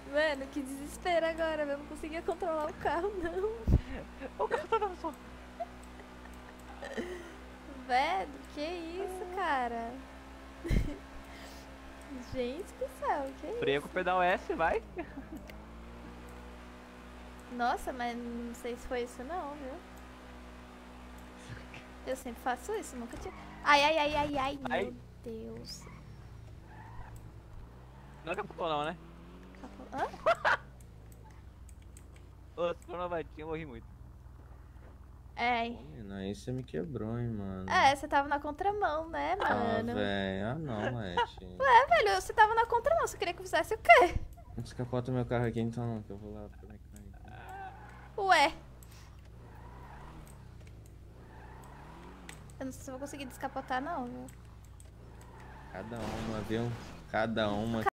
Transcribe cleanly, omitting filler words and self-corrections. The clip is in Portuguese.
Mano, que desespero agora. Eu não conseguia controlar o carro, não. O carro tá dando só. Velho, que isso, cara? Gente do céu, que Freia com o isso? pedal S, vai. Nossa, mas não sei se foi isso não, viu? Eu sempre faço isso, nunca tinha... Ai, ai, ai, ai, ai, meu Ai, Deus. não capotou não, né? Hã? Ô, se for novatinho, eu morri muito. É. Pô, menina, aí você me quebrou, hein, mano. É, você tava na contramão, né, Ah, mano? velho. Ah, não, Leti. É, velho, você tava na contramão. Você queria que eu fizesse o quê? Descapota meu carro aqui então, que eu vou lá pro mecânico. Ué. Eu não sei se eu vou conseguir descapotar, não, viu? Cada uma, viu? Cada uma